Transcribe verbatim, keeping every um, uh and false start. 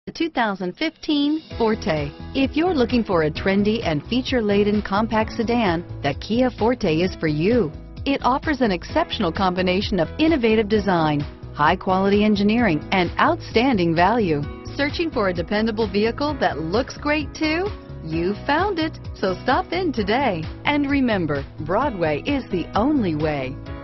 The two thousand fifteen Forte. If you're looking for a trendy and feature-laden compact sedan, the Kia Forte is for you. It offers an exceptional combination of innovative design, high-quality engineering, and outstanding value. Searching for a dependable vehicle that looks great too? You found it, so stop in today. And remember, Broadway is the only way.